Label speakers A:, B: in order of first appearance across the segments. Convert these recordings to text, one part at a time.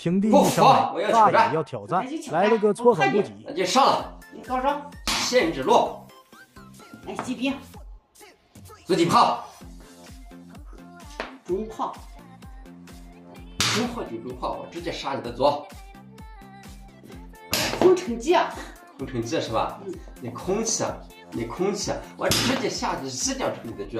A: 听弟一声美，大爷要挑战，来了个措手不及。
B: 那就上了。
C: 你搞着。
B: 限制落。
C: 来击兵。
B: 自己炮。
C: 中炮。
B: 中炮就中炮，我直接杀你的左。
C: 空城计。
B: 空城计是吧？你空气，你空气，我直接下去一定出你的局。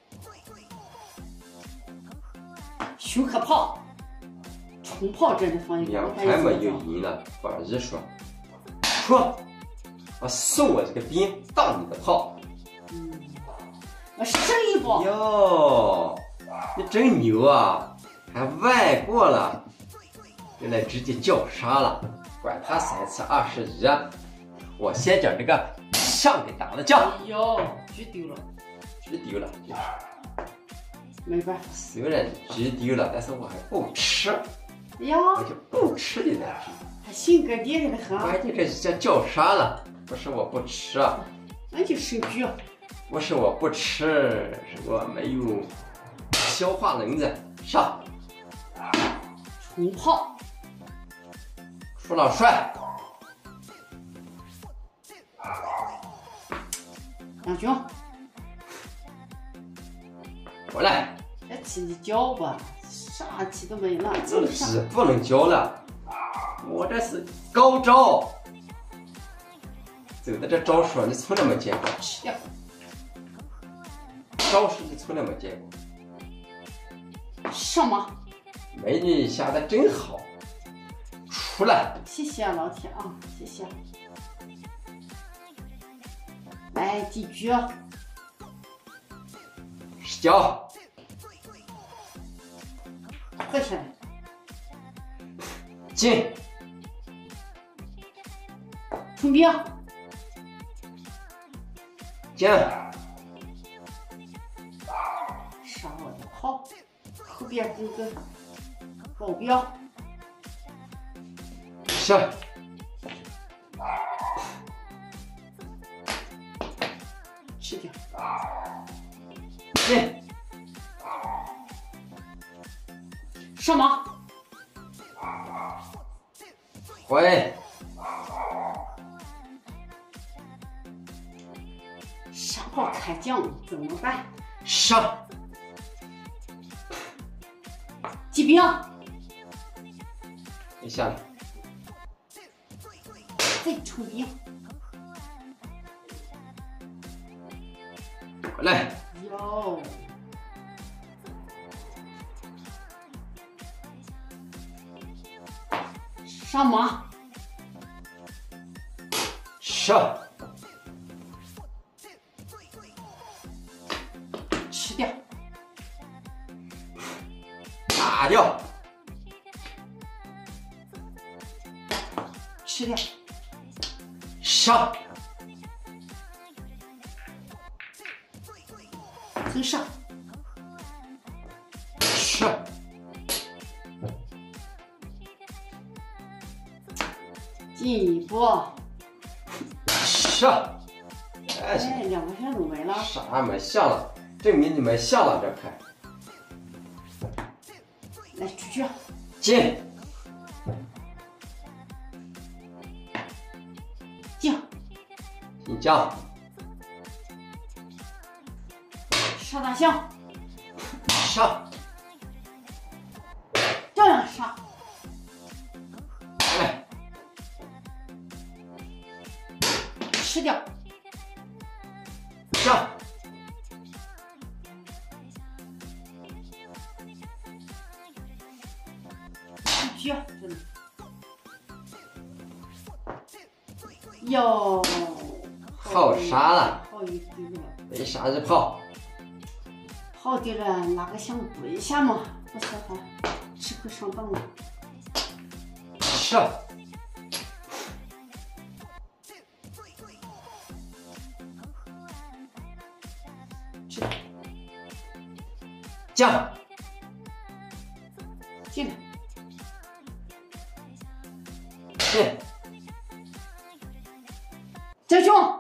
C: 熊和炮。冲炮阵的方向，
B: 两排没有赢了，不二一说，说，我送我这个兵当你的炮，
C: 我胜一波。
B: 哟，你真牛啊，还外过了，原来直接叫杀了，管他3次21，我先将这个象给打了将。
C: 哎呦，局丢了，
B: 局丢了，
C: 没办法，
B: 虽然局丢了，但是我还不吃。
C: 哎呀，
B: 我就不吃你那只，
C: 他性格厉害的很。
B: 关键这是叫杀了，不是我不吃，
C: 那就胜局。
B: 不是我不吃，是我没有消化能子。上，
C: 冲炮，
B: 出老帅，
C: 杨军，
B: 过来，
C: 这气你叫吧。啥气都没了，
B: 这是不能教了，我这是高招，走的这招数你从来没见过，
C: 吃掉，
B: 招数你从来没见过。
C: 上马，
B: 美女下的真好，出来，
C: 谢谢老铁啊，谢谢。来几局
B: 19。
C: 喝下来，
B: 进，
C: 冲兵，
B: 进，
C: 杀我的炮，后边这个保镖，
B: 是，
C: 吃掉，
B: 进。
C: 上马，
B: 回，
C: 沙炮开将怎么办？
B: 上，
C: 骑兵，
B: 你下来，
C: 再冲兵，
B: 过来，
C: 哟。上马，
B: 上，
C: 吃掉，
B: 打掉，
C: 吃掉，
B: 上，
C: 从上，
B: 是，
C: 进一步，
B: 是，
C: 哎，两个人都没了，
B: 啥没像了？证明你们像了，这可。
C: 来出去，
B: 进，
C: 进，
B: 进将，
C: 杀大象，
B: 上，
C: 照样杀，
B: 来，
C: 吃掉，
B: 上，
C: 出去，真的，哟，
B: 炮杀了，
C: 炮又丢了，
B: 没啥子炮，
C: 炮丢了，哪个想补一下嘛？不是他吃亏上当了，
B: 是，
C: 吃，
B: 将，
C: 进来，
B: 进，
C: 将军，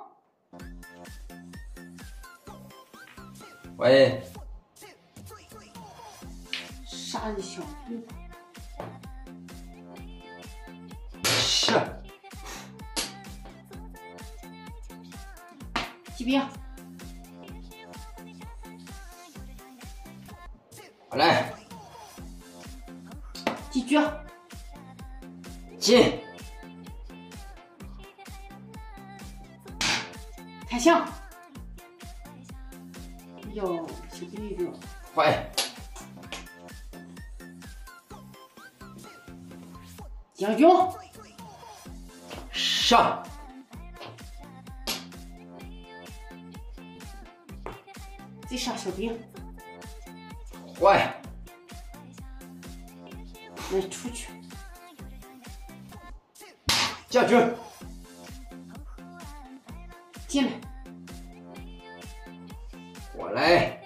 B: 喂，
C: 杀你小兵， 兵，
B: 我来，
C: 击狙，
B: 进，
C: 开枪。哟，小兵一个，
B: 坏，
C: 将军，
B: 上，
C: 再杀小兵，
B: 坏，
C: 来出去，
B: 将军，
C: 进来，
B: 我来，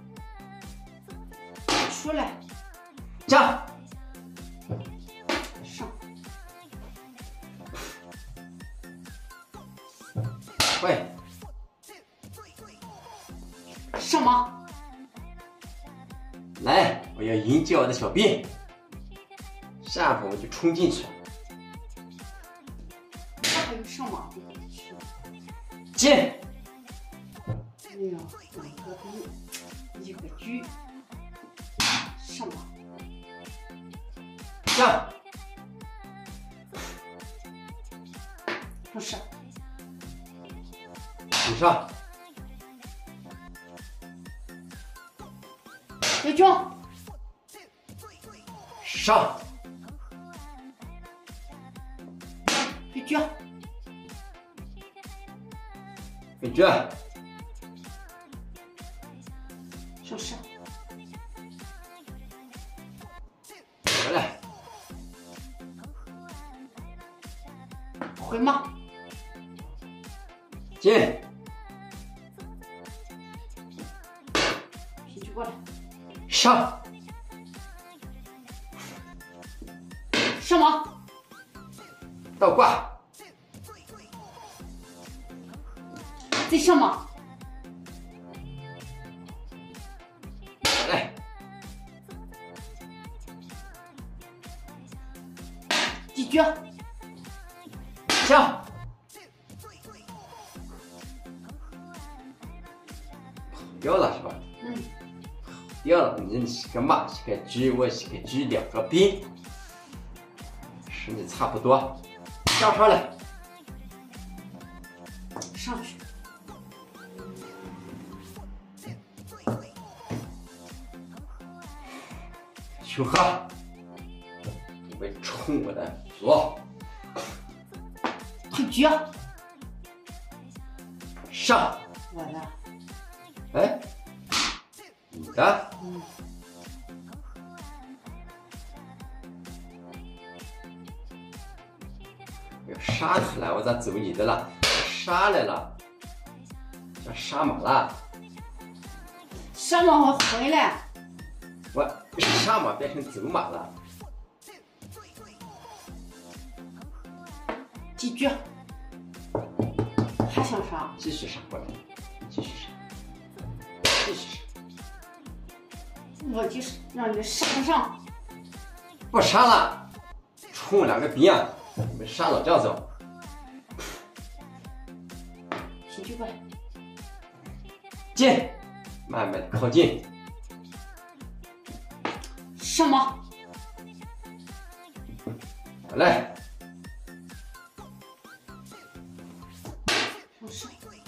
C: 出来，
B: 上，
C: 上，
B: 坏，
C: 上马，
B: 来，我要迎接我的小兵，下回我就冲进去，
C: 还有上马的去。
B: 进，
C: 哎呀，两个兵，一个狙，上马，
B: 上，
C: 不是，
B: 你上，
C: 将军，
B: 上，
C: 飞狙，
B: 飞狙，
C: 上士，
B: 回来，
C: 回马，
B: 进，
C: 皮狙过来，
B: 上，
C: 上马，
B: 倒挂，
C: 再上马，
B: 回来，
C: 击狙，
B: 上，掉了是吧？
C: 嗯，
B: 掉了，你是个马，是个狙，我是个狙，两个兵，实力差不多，上上来，
C: 上去，
B: 熊哈，准备冲我的左，
C: 退狙，
B: 上，
C: 我的，
B: 哎，你的，
C: 嗯，
B: 要杀出来，我咋走你的了？杀来了，要杀马了，
C: 上马我回来，
B: 我杀马变成走马了，
C: 击狙，还想杀？
B: 继续杀过来，继续杀，继续杀，
C: 我就是让你杀不上，
B: 不杀了，冲两个兵啊！你们杀老将走，
C: 皮狙过来，
B: 进，慢慢的靠近，
C: 上马，
B: 我来，
C: 上士，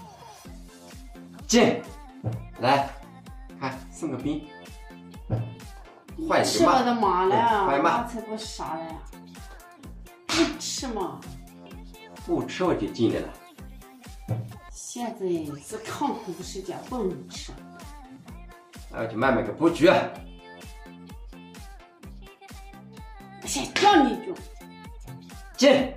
B: 进，来，看送个兵，换一个马，
C: 吃我的马了，
B: 换马，
C: 才不杀了呀！不吃嘛，
B: 不吃我就进来了，
C: 现在是抗衡的时间，不能吃。
B: 那我就慢慢个布局，
C: 先叫你一句，
B: 进，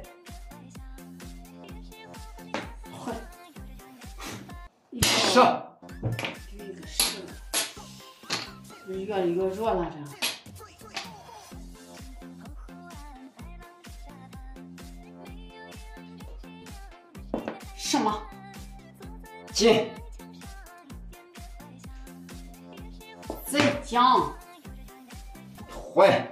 C: 快，一
B: 上，
C: 一个是，越来越弱了这。什么？
B: 进，
C: 再讲，
B: 坏，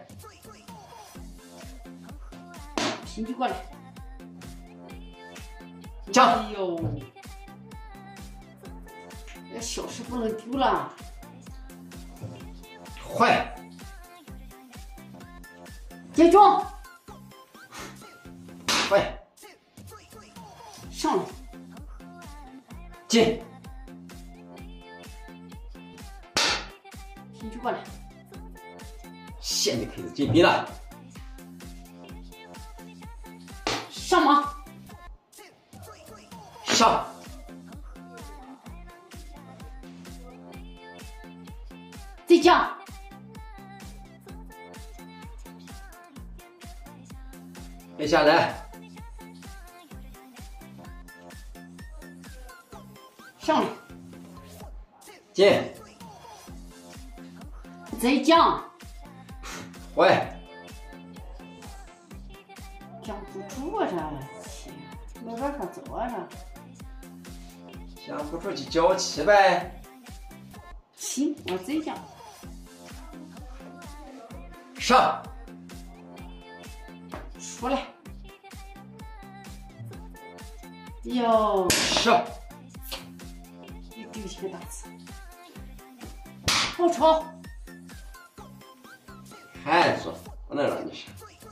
C: 皮狙过来。
B: 将，
C: 哎呦， 这小事不能丢了。
B: 坏，
C: 结局
B: 坏，
C: 上来，
B: 进，
C: 拼就过来，
B: 现在开始进逼了，
C: 上马，
B: 上，
C: 再降，
B: 别下来，
C: 上来，
B: 进，
C: 再降，
B: 坏，
C: 降不住啊这，切，没办法走啊这。
B: 降不住就交齐呗，
C: 行，我再降，
B: 上，
C: 出来，哟，
B: 上，
C: 又丢起个大字，好吵，
B: 还说不能让你上，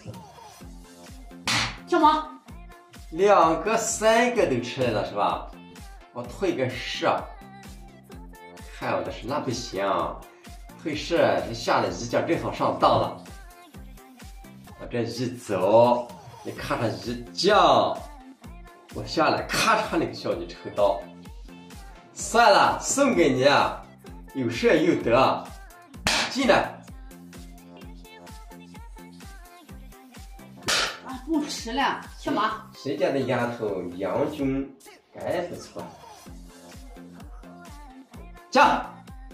C: 小马，
B: 2个3个都吃来了是吧？我退个10，看我的是那不行，退10，你下来一将正好上当了。我这一走，你看上一将，我下来咔嚓那个小你抽刀，算了，送给你，有舍有得，进来。
C: 啊，不吃了，小马，
B: 谁家的丫头杨军，该不错。将，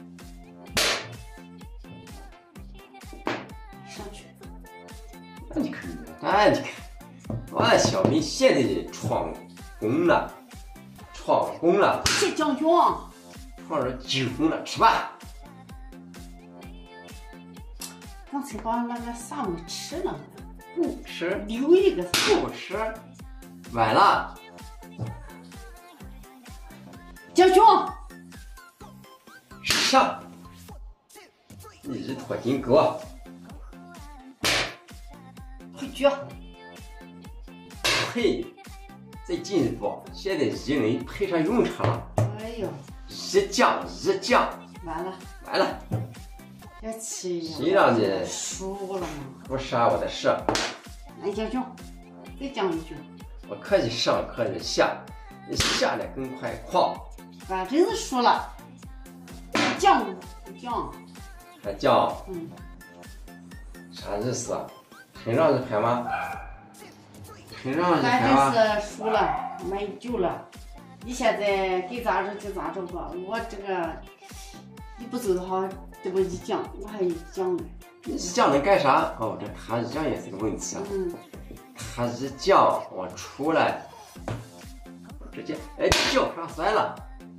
C: 上去，
B: 那你看，那你看，我的小明现在闯攻了，闯攻了，
C: 谢将军，
B: 闯了9攻了，吃吧。
C: 刚才把那个啥没吃了，
B: 不吃，
C: 留一个，
B: 不吃，晚了。
C: 将军，
B: 上，你一坨金狗，
C: 回局，
B: 嘿，再进一步，现在一人派上用场了，
C: 哎呦，
B: 一将一将，
C: 完了，
B: 完了，
C: 这气呀，
B: 谁让你
C: 输了嘛？
B: 不杀我的射，
C: 哎，将军，再讲一句，
B: 我可以上可以下，你下来更快矿，
C: 反正是输了，降不降？
B: 还将
C: 嗯，
B: 啥意思啊？承让一牌吗？承让一牌
C: 反
B: 吗？
C: 正是输了，没救了。你现在该咋着就咋着吧。我这个你不走的话，这不一降，我还一降呢。
B: 你一将能干啥？哦，这他一将也是个问题啊。
C: 嗯，
B: 他一将我出来，我直接叫上酸了。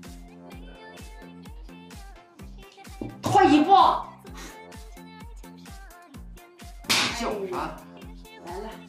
C: 退一步。
B: 叫啥？
C: 完了。